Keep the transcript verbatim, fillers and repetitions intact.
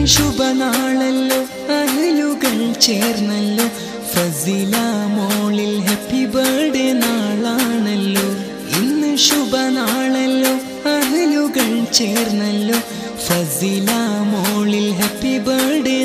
ശുഭനാളല്ലോ അഹലുകൾ ചേർന്നല്ലോ ഫസില മോളിൽ happy birthday നാളാണല്ലോ ഇന്ന് ശുഭനാളല്ലോ അഹലുകൾ ചേർന്നല്ലോ ഫസില മോളിൽ ഹാപ്പി ബർത്ത്ഡേ